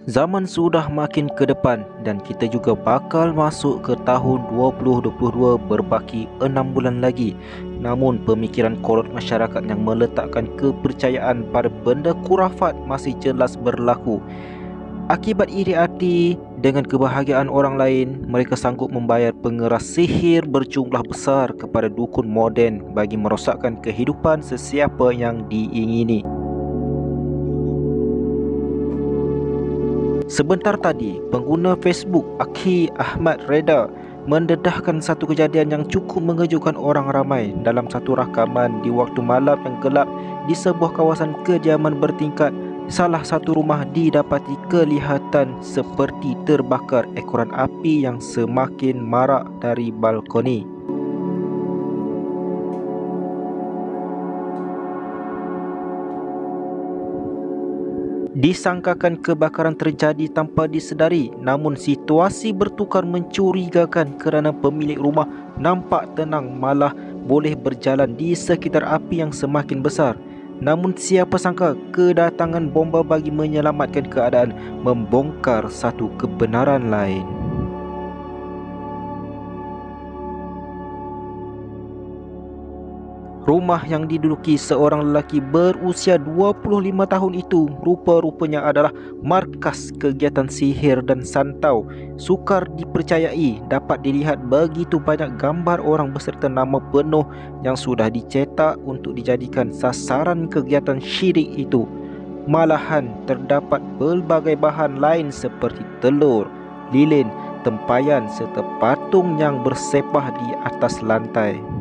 Zaman sudah makin ke depan dan kita juga bakal masuk ke tahun 2022 berbaki 6 bulan lagi. Namun pemikiran kolot masyarakat yang meletakkan kepercayaan pada benda khurafat masih jelas berlaku. Akibat iri hati dengan kebahagiaan orang lain, mereka sanggup membayar pengeras sihir berjumlah besar kepada dukun moden bagi merosakkan kehidupan sesiapa yang diingini. Sebentar tadi, pengguna Facebook Aki Ahmad Reda mendedahkan satu kejadian yang cukup mengejutkan orang ramai dalam satu rakaman di waktu malam yang gelap di sebuah kawasan kediaman bertingkat. Salah satu rumah didapati kelihatan seperti terbakar ekoran api yang semakin marak dari balkoni. Disangkakan kebakaran terjadi tanpa disedari, namun situasi bertukar mencurigakan kerana pemilik rumah nampak tenang malah boleh berjalan di sekitar api yang semakin besar. Namun siapa sangka kedatangan bomba bagi menyelamatkan keadaan membongkar satu kebenaran lain. Rumah yang diduduki seorang lelaki berusia 25 tahun itu rupa-rupanya adalah markas kegiatan sihir dan santau. Sukar dipercayai dapat dilihat begitu banyak gambar orang beserta nama penuh yang sudah dicetak untuk dijadikan sasaran kegiatan syirik itu. Malahan terdapat pelbagai bahan lain seperti telur, lilin, tempayan serta patung yang bersepah di atas lantai.